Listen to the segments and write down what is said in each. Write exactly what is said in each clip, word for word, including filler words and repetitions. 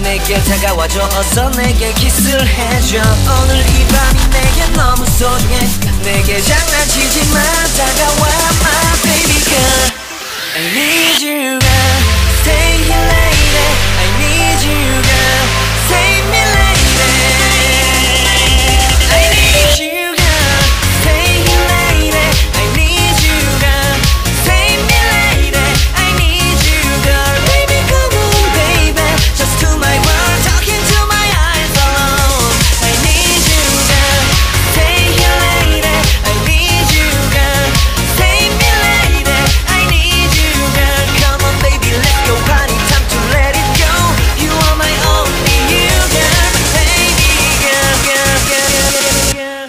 내게 다가와줘 어서 내게 키스를 해줘 오늘 이 밤이 내게 너무 소중해 내게 장난치지 마 다가와 my baby girl I need you girl Stay here lady I need you girl Save me lady I need you girl Stay here lady I need you girl Save me lady I need you girl Baby come on baby Just to my world talking to my eyes alone I need you girl Stay here lady I need you girl Save me lady I need you girl Come on baby let's go party time to let it go You are my only you girl Baby girl girl girl girl girl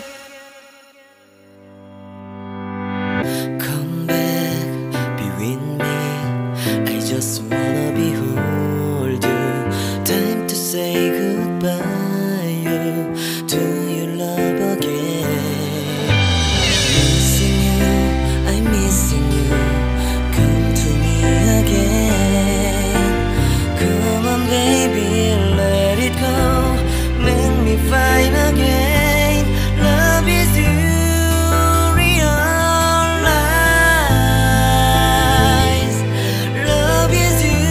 Come back be with me I just wanna behold you Time to say goodbye you to your love again Missing you I'm missing you Come to me again Come on baby let it go Make me fine again Love is you realize Love is you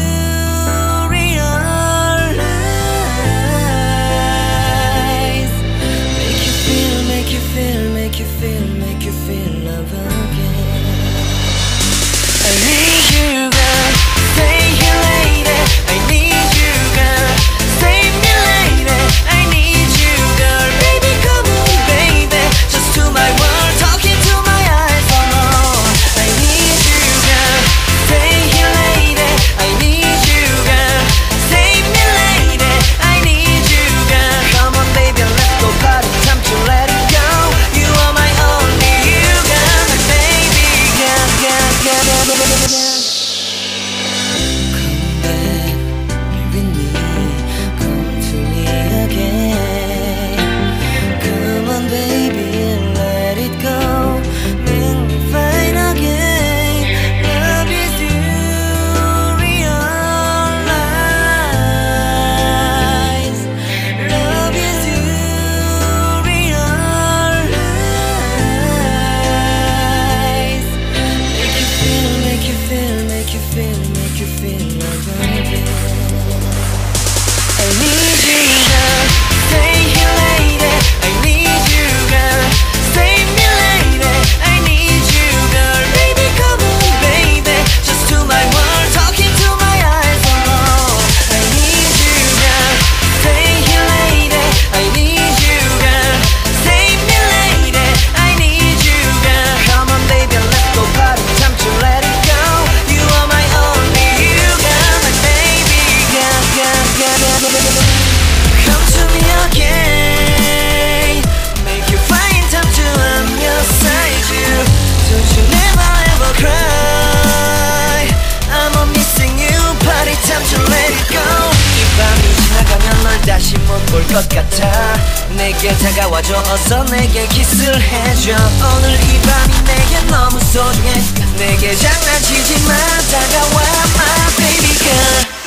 realize Make you feel, make you feel, make you feel, make you feel love again I need you girl, stay here lady I need you girl, save me lady I need you girl, baby come on baby Just to my world, talking to my eyes alone I need you girl, stay here lady I need you girl, save me lady I need you girl Come on baby let's go party, time to let it go You are my only you girl, my baby girl, girl, girl, girl, girl, girl. Come back, be with me, come to me again Come on baby, let it go, make me fine again Love is you, realize Love is you, realize Make you feel, make you feel, make you feel, make you feel love again I need you girl, stay here lady I need you girl, save me lady I need you girl, baby come on baby Just to my world, talking to my eyes alone I need you girl, stay here lady I need you girl, save me lady I need you girl Come on baby let's go party, time to let it go You are my only you girl, my baby girl, girl, girl, girl, girl, girl. Come to me again Make you find time to I'm your side you Don't you never ever cry I'm a missing you party time to let it go 이 밤이 지나가면 널 다시 못 볼 것 같아 내게 다가와줘 어서 내게 키스를 해줘 오늘 이 밤이 내게 너무 소중해 내게 장난치지 마 다가와 my baby girl